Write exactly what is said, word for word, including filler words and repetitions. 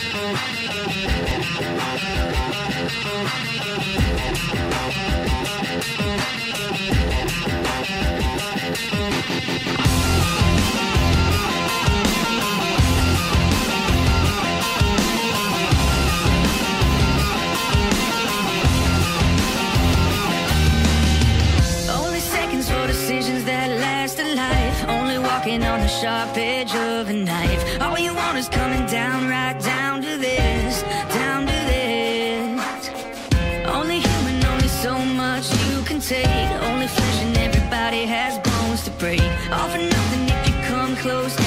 On the sharp edge of a knife, all you want is coming down, right down to this, down to this. Only human, only so much you can take. Only flesh and everybody has bones to break. All for nothing if you come close